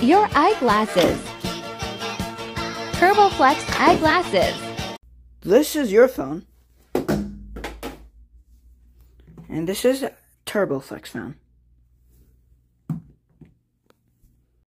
Your eyeglasses. Turboflex eyeglasses. This is your phone. And this is Turboflex phone.